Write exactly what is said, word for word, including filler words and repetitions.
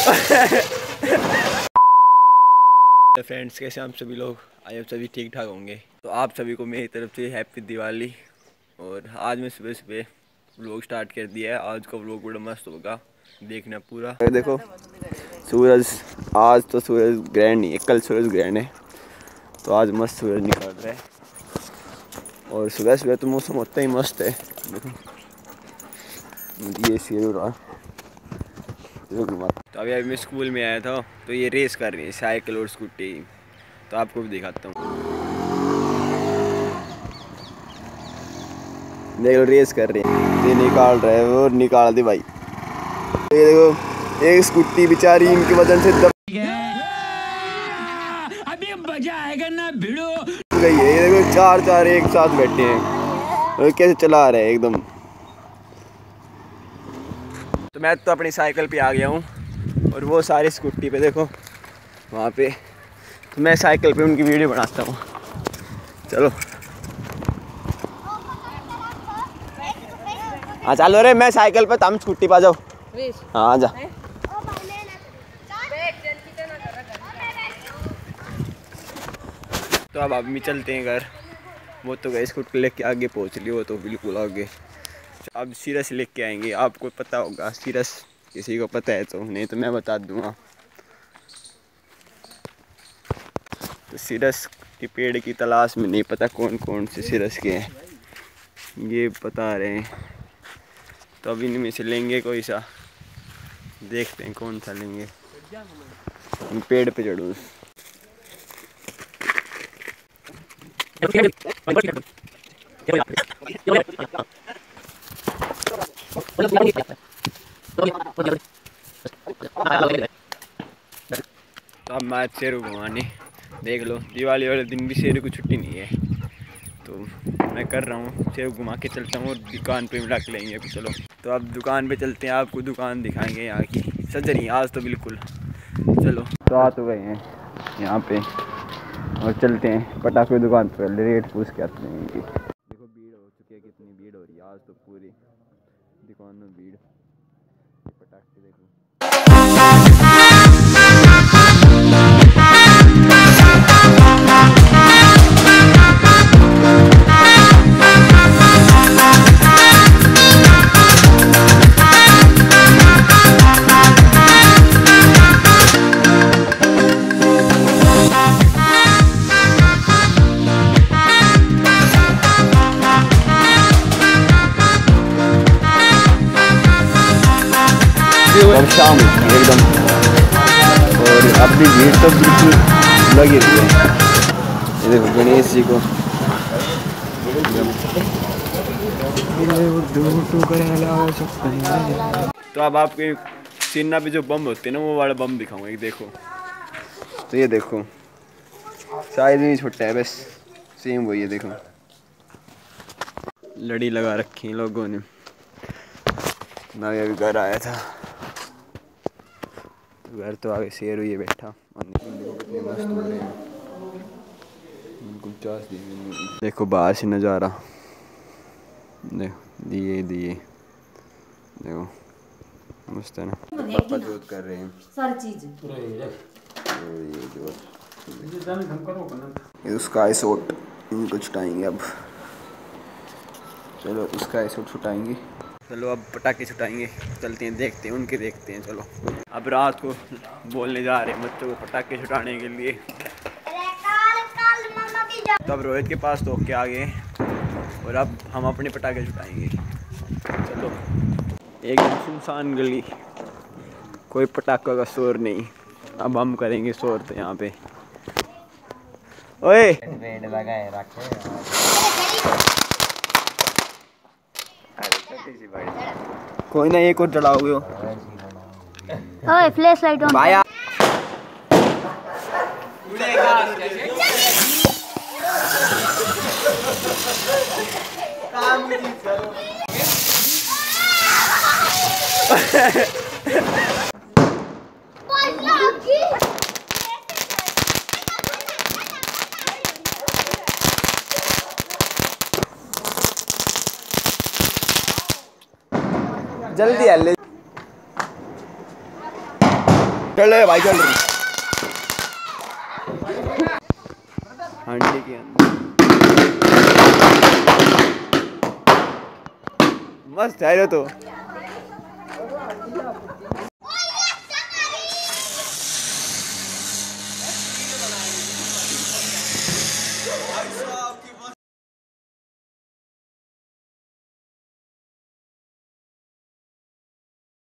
Friends, कैसे हम सभी लोग? आई होप सभी ठीक ठाक होंगे। तो आप सभी को मेरी तरफ से हैप्पी दिवाली। और आज मैं सुबह सुबह व्लॉग स्टार्ट कर दिया है। आज का व्लॉग बड़ा मस्त होगा, देखना पूरा। देखो सूरज, आज तो सूरज ग्रहण नहीं है, कल सूरज ग्रहण है। तो आज मस्त सूरज निकल रहा है और सुबह सुबह तो मौसम होता ही मस्त है। देखो ये शेर हो रहा। तो अभी अभी मैं स्कूल में आया था, तो ये रेस कर रही है साइकिल और स्कूटी। तो आपको भी दिखाता हूँ। देखो रेस कर रही है, ये निकाल रहा है और निकाल दे भाई। ये देखो एक स्कूटी बेचारी इनकी वजन से दब अभी मजा आएगा ना भिड़ो गई है। ये देखो चार चार एक साथ बैठे हैं और कैसे चला रहे हैं एकदम। तो मैं तो अपनी साइकिल पे आ गया हूँ और वो सारी स्कूटी पे देखो वहाँ पे। तो मैं साइकिल पे उनकी वीडियो बनाता हूँ। चलो हाँ चलो रे, मैं साइकिल पे, तुम स्कूटी पे जाओ। हाँ जा। तो अब अभी चलते हैं घर। वो तो गए स्कूटी लेके आगे पहुँच ली, वो तो बिल्कुल आगे। अब सीरस लेके आएंगे, आपको पता होगा सीरस, किसी को पता है तो, नहीं तो मैं बता दूंगा। तो सीरस के पेड़ की तलाश में, नहीं पता कौन कौन से सीरस के हैं, ये बता रहे हैं। तो अब इनमें से लेंगे कोई सा, देखते हैं कौन सा लेंगे। हम पेड़ पे चढ़ूँ। तो अब मैं शेरू घुमाने, देख लो दिवाली वाले दिन भी शेरू को छुट्टी नहीं है। तो मैं कर रहा हूँ, शेरू घुमा के चलता हूँ और दुकान पे मिला के लेंगे। अभी चलो तो अब दुकान पे चलते हैं, आपको दुकान दिखाएंगे यहाँ की। सज रही आज तो बिल्कुल। चलो तो आ तो गए हैं यहाँ पे और चलते हैं पटाखे की दुकान पर, रेट पूछ के आते हैं इनकी। देखो भीड़ हो चुकी है, कितनी भीड़ हो रही है आज तो पूरी दुकान में भीड़। पटाखे देखो। और शाम एकदम, और अब भी भीड़ तो बिल्कुल लगी रही है। ये देखो गणेश जी को। तो अब आपके सीना पे जो बम होते हैं ना, वो वाला बम दिखाऊंगा। एक देखो, तो ये देखो साइज में छोटा है, बस सेम वही है। देखो लड़ी लगा रखी है लोगों ने। मैं अभी घर आया था, घर तो आगे शेर हुई है बैठा। कितने मस्त हो रहे हैं, देखो बाहर से नज़ारा, देखो दिए दिए, देखो मस्त है ना। पापा जोत कर रहे हैं सारी चीज। ये जोत, ये स्काई शॉट इनको छुटाएंगे अब। चलो स्काई शॉट छुटाएंगे। चलो अब पटाखे छुटाएंगे, चलते हैं देखते हैं उनके, देखते हैं। चलो अब रात को बोलने जा रहे हैं बच्चों को पटाखे छुटाने के लिए। तो अब रोहित के पास तो क्या आ गए और अब हम अपने पटाखे छुटाएंगे। चलो एकदम सुनसान गली, कोई पटाखा का शोर नहीं। अब हम करेंगे शोर तो यहाँ पे। ओए कोई ना, एक और जलाओगे। ओए फ्लैश लाइट ऑन भाई जल्दी हल्ले। पकड़ ले भाई, चल रही हांडी के अंदर मस्त है तो।